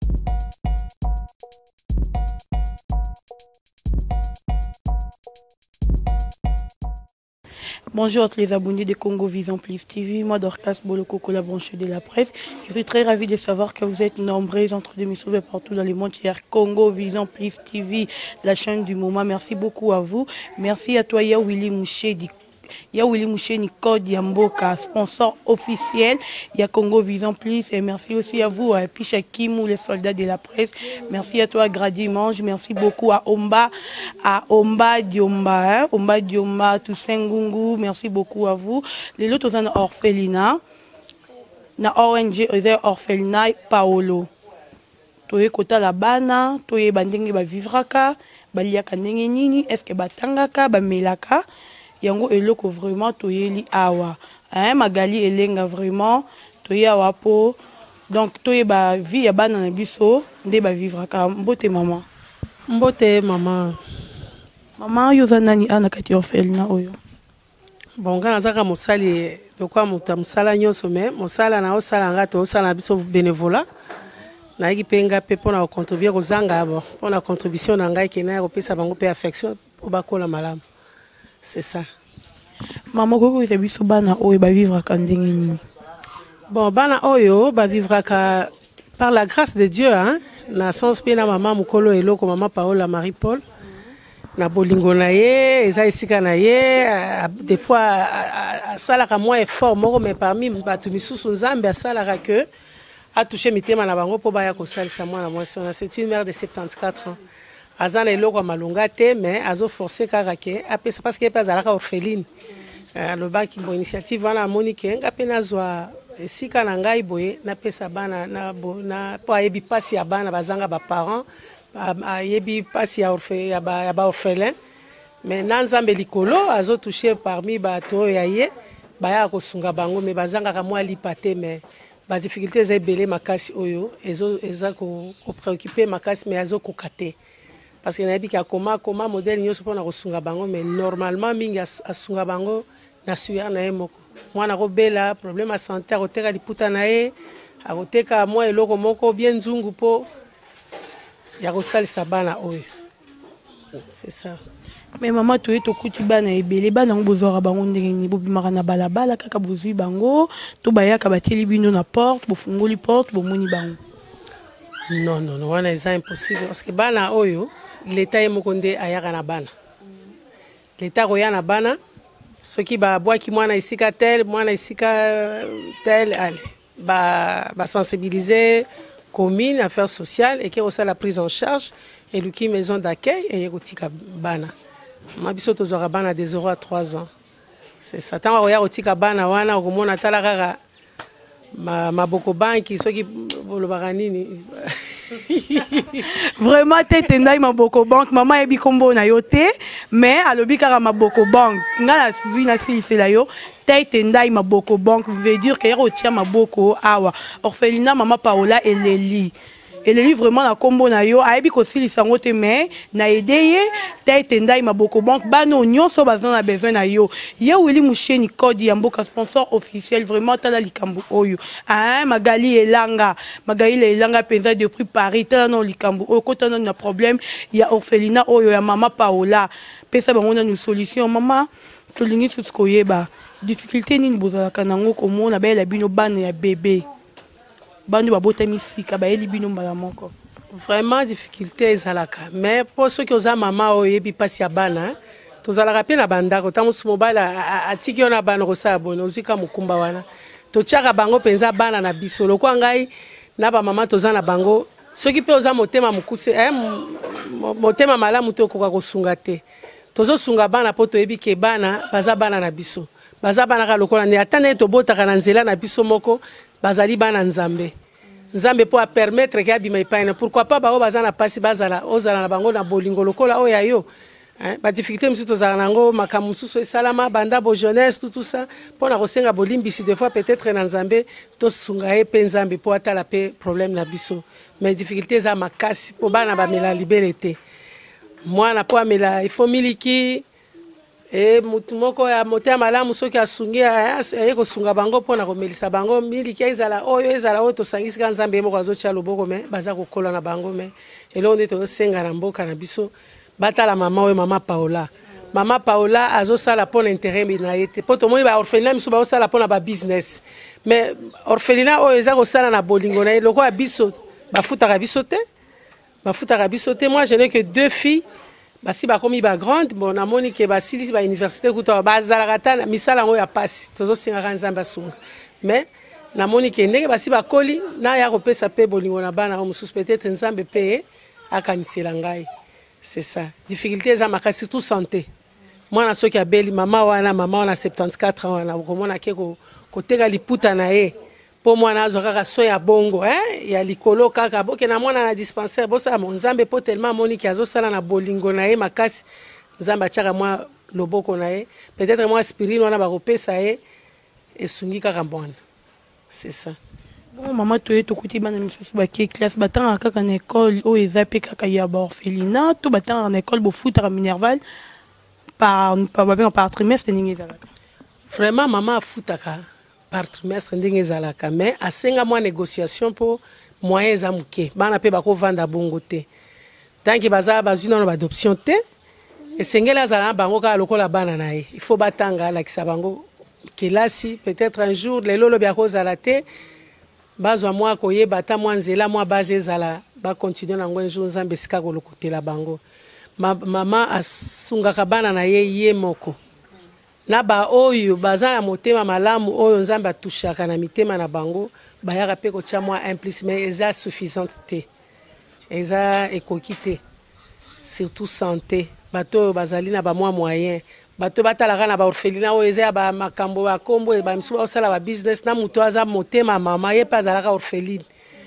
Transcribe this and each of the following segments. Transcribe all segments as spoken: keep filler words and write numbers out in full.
Bonjour à tous les abonnés de Congo Vision Plus T V, moi Dorcas Boloko, la branchée de la presse. Je suis très ravie de savoir que vous êtes nombreux entre deux missiles partout dans le monde entier. Congo Vision Plus T V, la chaîne du moment. Merci beaucoup à vous. Merci à toi, Ya Willy Mouché du Il y a Willy Mouché Nicode Yamboka, sponsor officiel. Il y a Congo Vision Plus. Et merci aussi à vous, à Picha Kimou, les soldats de la presse. Merci à toi, Grady Mange. Merci beaucoup à Omba, à Omba Diomba, hein? Omba Diomba, Toussaint Ngungu. Merci beaucoup à vous. Les autres, on a orphelinat. Na O N G, orphelinat Paolo. Toye kota la bana, toye bandenge ba vivraka, baliaka ndenge nini, est-ce que batangaka, ba melaka. Yango eloko vraiment toyeli awa hein Magali elenga vraiment toye awa po donc toye ba vie ya bana na biso nde ba vivre ka mbote mama mbote mama mama yoza nani ana kati orphelinat oyo bon kana zaka mosali de quoi muta musala nyonso me mosala na osala ngato osala biso bénévolat na yiki penga pe pona contribuer ko zanga bo pona contribution na ngai kena ko pesa bango pe affection po bakola malamu. C'est ça. Maman, comment vous avez bana oyo ba vivre ka ndenge nini? Bon, bana oyo ba vivre ka par la grâce de Dieu hein. Na sens pe na maman mukolo eloko maman Paola Marie Paul. Na bolingo na ye, eza esika na ye, des fois sala ka moins effort moko mais parmi batu misusu nzambe sala ka que a touché mitema na bango po ba ya ko salisa mwana mwasi. C'est une mère de soixante-quatre ans. Azana eloko malunga te mais azo forcer kaka ke apesa parce que pas alaka orpheline le bac bo initiative wana Monique nga pena zwa esika na ngai boye na pesa bana na na po ayebi pasi ya bana bazanga ba parents ayebi pasi ya orphe ya ba ya ba orphelin mais na nzambe likolo azo toucher parmi ba to ya ye ba ya ko sunga bango mais bazanga ka mwa lipate mais ba difficultés za belé makasi oyo ezo eza ko préoccuper makasi mais azo ko kate. Parce que nabi ka koma koma modèle nyoso pona kosunga bango mais normalement mingi asunga bango na suya na emoko mwana ko bela problème à santé a koteka liputa na ye a koteka mwa eloko moko bien nzungu po ya kosalisa bana oyo c'est ça. Mais maman toye tokuti bana ebele bana ngobozora bango ndenge ni bobimaka na balabala kaka bozui bango to bayaka bateli bino na porte bofungoli porte bomoni bango. Non non non wana eza impossible parce que bana oyo l'État est mokonde ayaka na bana. L'État roya na bana ce qui ba bois qui mwana isika tel mwana isika tel allez ba ba sensibiliser commune affaires sociales et qui reçoit la prise en charge et luki maison d'accueil et yotika bana. Ma biso tozora bana de zéro à trois ans. C'est ça. Tant roya yotika bana wana okomona tala kaka ma maboko banki ce qui bolobaka nini. Vraiment tete ndai maboko bank maman ebi kombo na yo te mais alobi kaka maboko bank ngala suivi na si c'est là yo tete ndai maboko bank veut dire que yako tia maboko awa orphelinat maman Paola eleli eleli vraiment na kombo na yo ayebi ko silisa ngo te mais na edeye tete ndai maboko bank bano nyonso bazana na besoin na yo ya Willy Mouché Nicode Yamboka sponsor officiel vraiment tala likambo oyo ah Magali elanga Magali elanga penza depuis Paris tala no likambo oyo kota na problème ya orphelinat oyo ya maman Paola pesa bango na une solution maman tolingi tutsko yeba difficulté nini bozala kanango komona ba la bino bana ya bébé bandi babota misika ba eli bino mbala moko. Vraiment difficulté ezalaka mais pour ceux qui oza mama oyebi pasi ya bana tozalaka pe na bandako tango sumobala atiki ona bana kosala bono ozika mukumba wana tochaka bango penza bana na biso lokwa ngai na ba mama toza na bango soki pe oza motema mukuse eh motema malamu to koka kosunga te tozo sunga bana po toyebi ke bana baza bana na biso baza bana ka lokola ne atane to botaka na nzela na biso moko bazali bana nzambe nzambe po a permettre que abima ipaina pourquoi pas ba o bazana pasi bazala ozala na bango na bolingo lokola oya yo hein ba difficulté msuto zala nango makamususo salama banda bo jeunesse tout tout ça pour na kosenga bolimbisi des fois peut-être na nzambe to sunga e pe nzambe po atala pe problème na biso mais difficulté za makasi po bana ba mela liberté moi na po amela il faut miliki e mutu moko ya motema malamu soki asungi aye kosunga bango mpona komelisa bango miliki ezala oyo ezala oyo tosangisi ka nzambe ye moko azotia loboko me baza kokola na bango me eloko nde tozosenga na mboka na biso batala mama oyo mama Paola mama Paola azosala mpona intérêt na ye te mpo tomoni baorphelinat miso baosala mpona babusiness mais orphelinat oyo eza kosala na bolingo na ye lokola biso bafutaka biso te bafutaka biso te. Moi je n'ai que deux filles basi bakomi ba grande bon namoni ke basilisi ba université kuta bazalaka ta misala yango ya pasi tozosingaka nzambe asunga mais namoni ke ndenge basi bakoli na ya kopesa pe bolingo na bana mosusu peut-être nzambe pe akanisela ngai. C'est ça difficulté eza makasi surtout santé mwana soki abeli mama wana mama wana soixante-quatre ans wana komona ke koteka liputa na ye po mwana azo kaka so ya bongo eh ya likolo kaka boke na mwana na dispensaire bosa nzambe po tellement moni ki azosala na bolingo na ye makasi nzambe achaka mwa loboko na ye peut-être mwa aspirine wana bakopesa ye esungi kaka mbwana. C'est ça. Bon maman toye tokuti bana misusu baki classe batanga kaka na école o eza pe kaka ya ba orphelinat to batanga na école bofutaka minerval par par par trimestre ningi ezalaka. Vraiment maman afutaka par trimestre ndenge ezalaka mais asenga mwa négociation pour moyen eza muke bana pe bakovanda bongo te tanki baza bazwi nano baadoption te esengeli azala na bango kaka lokola bana na ye il faut batanga alakisa bango kelasi peut-être un jour lelo lobi akozala te bazwa mwa koyeba ata mwa nzela mwa base ezala bakontinue nango un jour nzambe esika kolokotela bango. Mama asungaka bana na ye ye moko na ba oyo baza ya motema malamu oyo nzambe atushaka na mitema na bango bayaka pe kotia mwa un plus mais eza suffisante te eza ekoki te surtout santé bato oyo bazali na bamwa moyen bato batalaka na baorphelinat oyo eza ya bamakambo bakombo bamisu baosala babusiness na moto aza motema mama ye mpe azalaka orpheline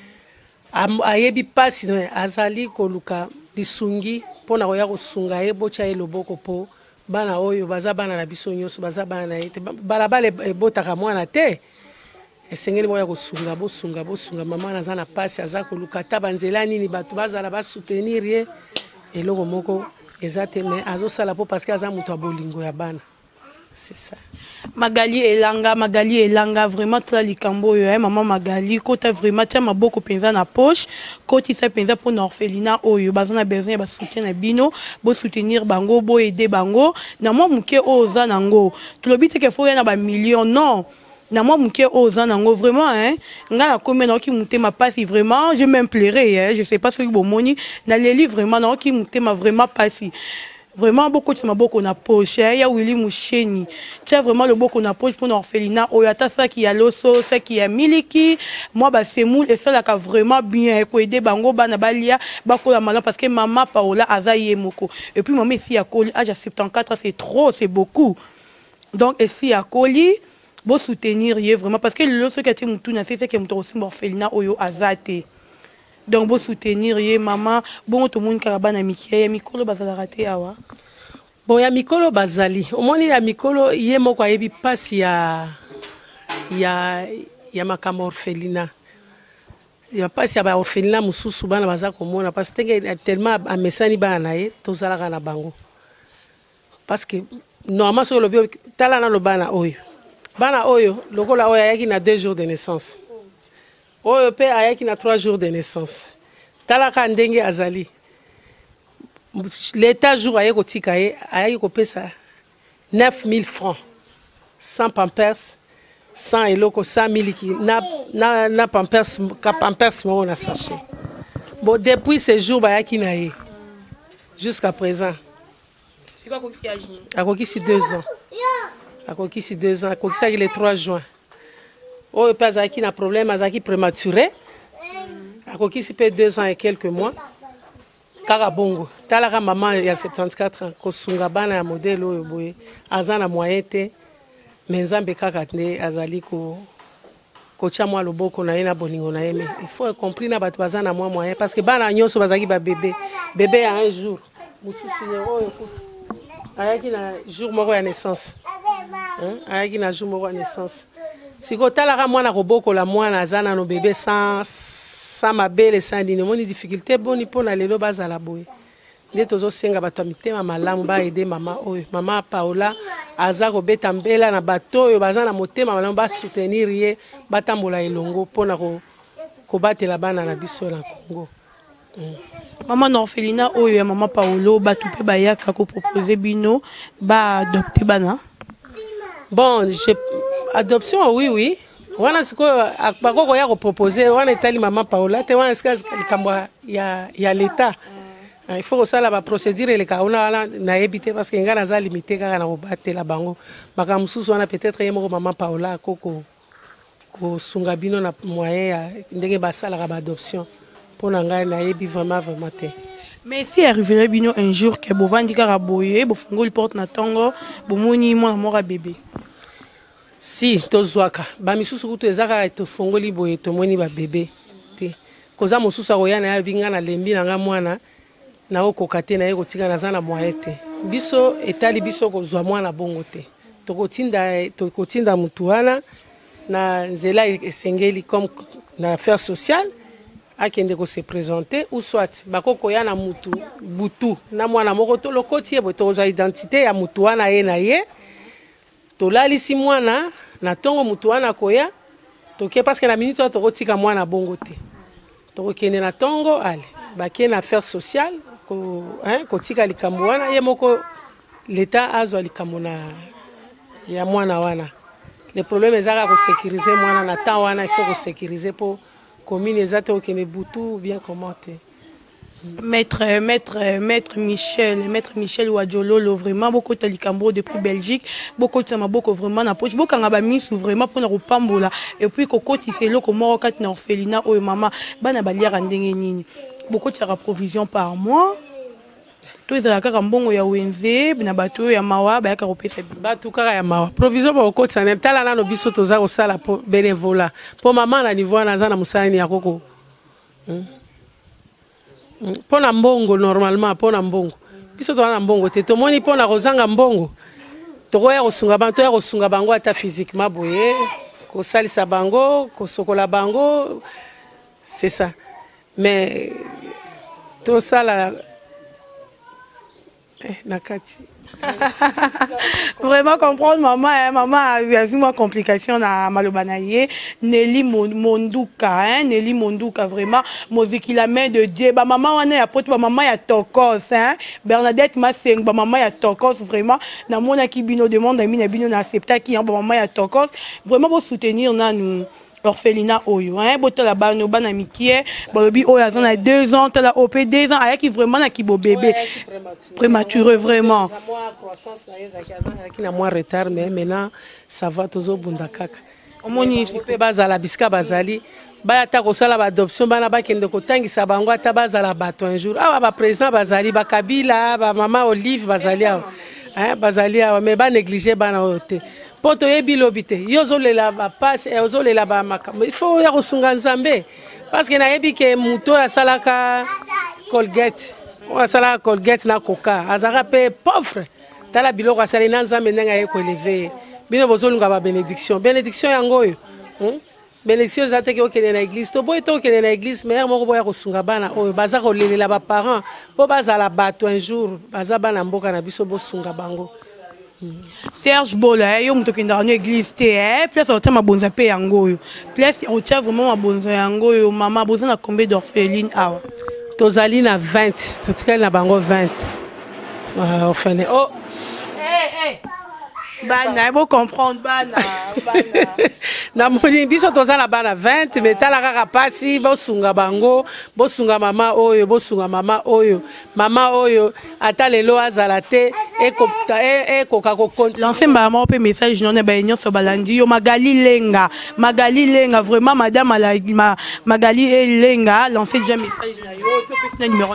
ayebi mpasi no azali koluka lisungi mpona koya kosunga ye botya ye loboko mpo bana oyo baza bana na biso nyonso baza bana na ye te balabala ebotaka mwana te esengeli boya kosunga bosunga bosunga mama naza na mpasi aza koluka ata banzela nini bato bazala basoutenir ye eloko moko eza te mais azosala mpo parce que aza moto ya bolingo ya bana. C'est ça. Magali Elanga, Magali Elanga, vraiment tout likambo yo, maman Magali, kota vraiment tia maboko penza na poche, koti sa penza pour orphelinat oyo, bazana besoin ba soutien na bino, bo soutenir bango, bo aider bango, na moi muke oza nango. Tu lobi te ke faut na ba millions non. Na moi muke oza nango vraiment hein. Nga na combien na ki monter ma passe vraiment, je même pleurer hein, je sais pas ce que bon moni, na leli vraiment na ki monter ma vraiment passe. Vraiment beaucoup de maboko na poche ya Willy Moucheni tiens vraiment le boko na poche pour orphelinat oyata ça qui a loso ça qui a miliki moi ba semoul et ça là vraiment bien ko aider bango bana balia bako la malin parce que maman Paola azaye moko et puis maman ici à Koli âge à soixante-quatre ans c'est trop c'est beaucoup donc ici à Koli bon soutenir y vraiment parce que le loso qui a été mutuna c'est que muto aussi orphelinat oyo azate. Donc, bon soutenir, yé maman, bon tout le monde carabana mikie, mikolo bazala raté awa. Bon ya mikolo bazali. Au moins ya mikolo yé moko ayebi passe ya ya ya makama orphelinat. Ya passe ya ba orphelinat mususu bana baza komona parce que tellement amesani bana ye tozalaka na bango. Parce que normalement sur le bio tala na lo bana oyo. Bana oyo lokola oyo ayaki na deux jours de naissance. Oyo pe ayaki na trois jours de naissance. Talaka ndenge azali. L'état jour aye kotika ye aye kopesa neuf mille francs. Sans pampers, sans eloko, sans miliki, na na na pampers, ka pampers mo na sachet. Bon depuis ce jour bayaki na ye. Jusqu'à présent. C'est quoi qui a agi? Akoki si deux ans. Akoki si deux ans, akoki ça le trois juin. Oh, pas qui n'a problème, azaki prématuré. Akoki si peut deux ans et quelques mois. Karabongo. Talaka maman il y a soixante-quatre ans. Kosunga bana ya modèle oyo boye. Azana moyen te. Mais nzambe kaka ne azali ko ko tia mwa loboko na ye na bolingo na ye. Il faut comprendre na bato bazana mwa moyen parce que bana nyonso bazaki ba bébé. Bébé a un jour. Mususu oyo ayaki na jour moko ya naissance. Hein? Ayaki na jour moko ya naissance. Si vous avez mwana koboko la mwana azana no bébé sans sans ma belle sans dine moni difficulté boni pona lelo bazala boye nde tozosenga bato ya mitema malamu baede mama oyo mama Paola aza kobeta mbela na bato oyo baza na motema malamu basoutenir ye batambola elongo mpona kobatela bana na biso na Congo. Mm. Maman orphelinat oyo ya mama Paolo bato mpe bayaka kopropose bino baadopte bana. Bon, je, adoption oui oui wana sikoyo bakoko ya kopropose wana etali mama Paola te wana sika likambo ya, ya l'État. Il faut que ça la procédure les cas on a na éviter parce que nga naza limité kaka na kobatela bango makamususu wana peut-être yemo mama Paola koko ko sunga bino na moyen ya ndenge basala ba adoption pour nga na yebi vraiment vraiment te. Mais si arriverait bino un jour que bovandi kaka boye bo fungoli porte na tongo bo moni mwana mora bébé. Si tozwaka ba misusu kutu ezaka to fungoli boye to moni ba bébé te koza mususu akoya na binga na lembi na nga mwana na okokate na ye kotika naza na moyen te biso etali biso kozwa mwana bongo te tokotinda tokotinda mutu wana na nzela esengeli comme na affaire sociale akende ko se présenter ou soit bakoko ya na mutu butu na mwana moko to lokoti ye botoza identité ya mutu wana ye na ye tolalisi mwana na tongo mutu wana koya toke parce que na minute tokotika mwana bongo te tokokende na tongo ale bakie na affaire sociale ko hein kotika likambo wana ye moko l'État azwa likambo na ya mwana wana. Le problème ezaka ko sécuriser mwana na temps wana il faut ko sécuriser pour commune ezate okene butu bien commenter. Maître maître maître Michel maître Michel Wadjololo vraiment beaucoup de likambo depuis Belgique beaucoup de maboko vraiment na poche beaucoup ngaba misu vraiment pour na kopambola et puis kokoti selo ko moko kat na orphelinat oyo mama bana baliaka ndenge nini beaucoup de provision par mois. Tous les kaka mbongo ya wenze na bato ya mawa ba yaka kopesa bato kaka ya mawa provision ba okotsa na tala na no biso toza ko sala po bénévolat po mama na niveau na za na musani ya koko po na mbongo normalement po na mbongo biso to na mbongo te to moni po na kozanga mbongo to ko ya kosunga banto ya kosunga bango ata physiquement boye ko salisa bango ko sokola bango c'est ça mais to sala Eh, nakati. Vraiment comprendre maman hein, maman a eu une complication na malobanaye Nelly Monduka hein Nelly Monduka vraiment moziki la main de Dieu ba maman wana ya pote ba maman ya Tokos hein Bernadette Maseng ba maman ya Tokos vraiment na mona ki bino demande ami na bino na accepta ki ba maman ya Tokos vraiment pour soutenir na nous orphelinat oyo hein botala bano bana mikie balobi oyo azana deux ans tala op deux ans ayaki vraiment na kibo bébé prématuré vraiment moi croissance na yeza ki na moi retard mais maintenant ça va tozo bunda kaka omoni pe bazala biska bazali ba ta ko sala ba adoption bana ba kende ko tangisa bango ata bazala bato un jour awa ba président bazali ba Kabila ba mama Olive bazali awa hein bazali awa mais ba négliger bana ote poto yebi lobite yozolela ba passe yozolela ba makambo il faut ya kosunga nzambe parce que na yebi ke muto ya salaka Colgate o sala Colgate na Coca azaka pe pauvre tala biloko asali na nzambe ndenga ye ko lever bino bozolunga ba bénédiction bénédiction yango yo hmm? Bénédiction zate ke okene na église to boy to okene na église mais moko boya kosunga bana oyo baza ko lelela ba parents po bazala bato un jour baza bana mboka na biso bosunga bango. Serge Bola yo muto kenda na église te eh place au tema bonza pe yango yo place au tia vraiment bonza yango yo mama boza na combien d'orphelines awa tozali na vingt totikali na bango vingt ah orphelin oh eh eh bana bo comprendre bana bana na moni biso tozala bana vingt mais tala kaka pasi bosunga bango bosunga mama oyo bosunga mama oyo mama oyo ata lelo azala te ekopta ekoka ko continue lancer mama pe message non ba union so balandi yo Magali Lenga Magali Lenga vraiment madame ma Magali Lenga lancer déjà message na yo pe numéro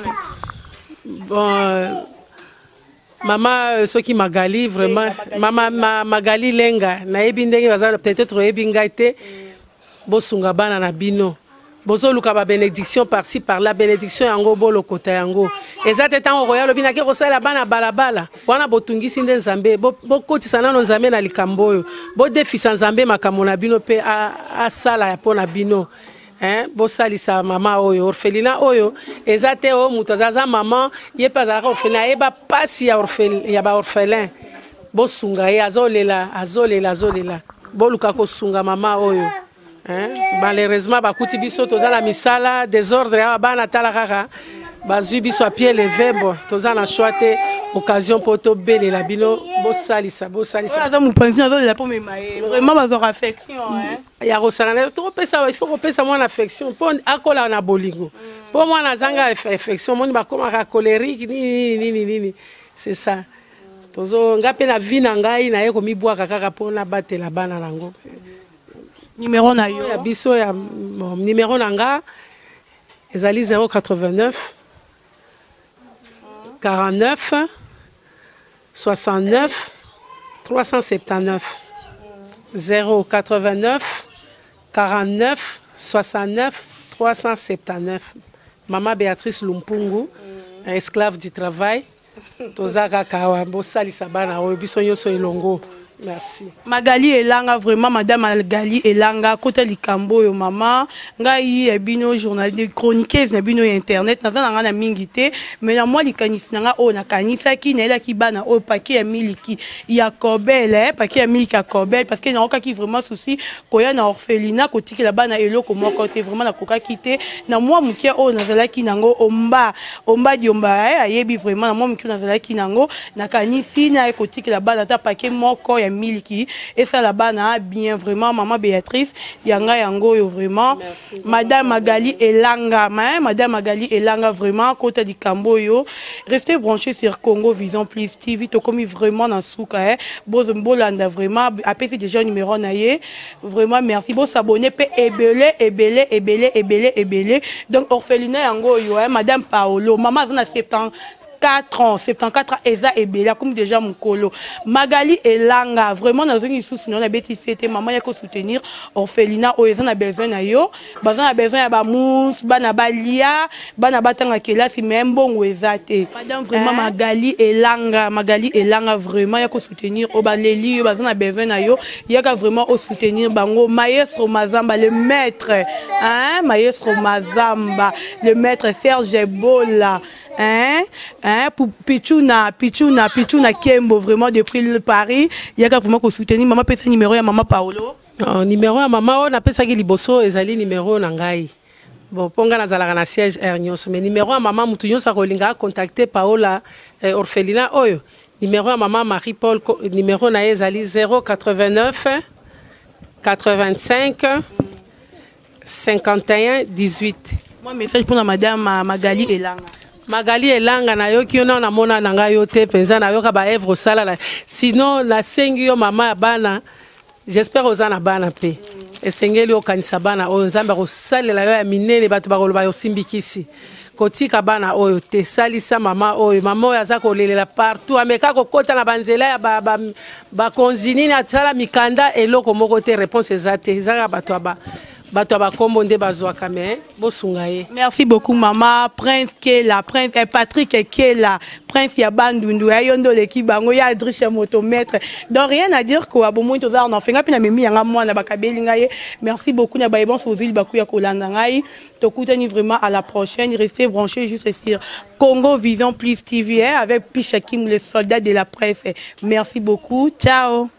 bon Mama soki Magali vraiment mama ma, Magali Lenga na yebi ndenge bazala peut-être yebi ngaite bosunga bana na bino bozo luka ba bénédiction par-ci par la bénédiction yango bolo kota yango ezate tango royal bina ke kosala bana balabala wana botungisi nde nzambe bo kotisa nano nzambe na likambo yo bo defisa nzambe makambo na bino pe a, a sala ya pona bino hein bosalisa mama oyo orphelinat oyo ezate o muto zaza maman ye pas orphelinat eba pasi ya orphelin ya ba orphelin bosunga ye azolela azolela azolela boluka kosunga mama oyo hein malheureusement bakuti biso toza na misala désordre ya bana tala kaka bazwi biso a pied levé bon toza na choix te occasion pour to belela bino bosalisa bosalisa voilà donc pension azolela pour mema vraiment bazor affection hein ya kosangana to pesa il faut kopesa mwana affection po akola na bolingo po mwana zanga affection moni bakoma colérique nini nini nini c'est ça tozo ngape na vie na ngai na ye komibwaka kaka pona batela bana nango numéro na yo ya biso ya numéro na nga ezali zéro quatre-vingt-neuf quarante-neuf soixante-neuf trois cent soixante-dix-neuf zéro quatre-vingt-neuf quarante-neuf soixante-neuf trois cent soixante-dix-neuf Maman Béatrice Lumpungu, esclave du travail. Tozaka kawa bosalisa bana oyo biso nyonso elongo. Merci. Magali Elanga, vraiment, Madame Magali Elanga, côté Likambo, yo maman, ngai ebino journaliste chroniqueuse na bino internet, na zana na mingité, mais na moi likanisi nga o na kanisa ki na ela ki bana o paquet ya miliki ya Kobel, paquet ya miliki ya Kobel parce que na oka ki vraiment souci koya na orphelinat kotiki la bana eloko mo côté vraiment na koka kité na moi mukie o na zala ki nango omba omba diomba ayebi vraiment na moi mukie na zala ki nango na kanisi na kotiki la bana ta paquet moko ya miliki et ça là-bas na bien vraiment maman Béatrice yanga yango yo vraiment merci, Madame Magali Elanga hein? Madame Magali Elanga vraiment côté du Camboyo restez branchés sur Congo Vision Plus T V to comme vraiment dans souka hein Bozombolanda vraiment après c'est déjà numéro naie vraiment merci bon s'abonner pe ebele ebele ebele ebele ebele donc orphelinat yango yo hein Madame Paolo maman na septembre quatre ans, soixante-quatorze ans, Eza Ebela, comme déjà mon colo. Magali Elanga, vraiment, dans une sous sinon la bêtise, c'était maman, il y a qu'à soutenir orphelinat, où ils ont besoin de yo, ils ont besoin de mousse, bana balia, bana batanga kela, si même bon ou ezate. Madame, vraiment, Magali Elanga, Magali Elanga, vraiment, il y a qu'à soutenir, au baleli, ils ont besoin de yo, il y a qu'à vraiment au soutenir, bango, maestro Mazamba, le maître, hein, maestro Mazamba, le maître Serge Bola. Hein, hein, pour Pichuna, Pichuna, Pichuna Kembo, vraiment depuis le Paris, il y a vraiment qu'on soutenir. Maman peut numéro à maman Paolo. Non, numéro à maman, on appelle ça qui liboso, ezali numéro nangai. Bon, ponga na zalaka na siège Ernios, mais numéro à maman mutunyo sa kolinga contacter Paola eh, orphelinat oyo. Numéro à maman Marie-Paul, numéro na ezali zéro quatre-vingt-neuf quatre-vingt-cinq cinquante et un dix-huit. Moi message pour la Madame Magali Elanga. Magali Elanga na yo kiona na mona na nga yo te penza na yo ka ba evre sala la sinon na sengi yo mama ya bana j'espère ozana bana pe esengeli okanisa bana oyo nzambe ko salela yo ya minene bato ba koloba yo simbikisi kotika bana oyo te salisa mama oyo mama oyo aza kolelela partout ameka kokota na banzela ya ba ba, ba konzini na tsala mikanda eloko moko te réponse ezate ezaka bato ba merci beaucoup maman Prince Kela Prince et Patrick Kela Prince Yabandundu ayondo l'équipe bango ya Adriche motomètre donc rien à dire quoi bon moi toza on fait ngapi na memi yanga moi na bakabeli ngaye merci beaucoup na baibon sozili baku ya kolanda ngai to kutani vraiment à la prochaine restez branchés juste sur Congo Vision Plus T V avec Pichakim le soldat de la presse merci beaucoup ciao.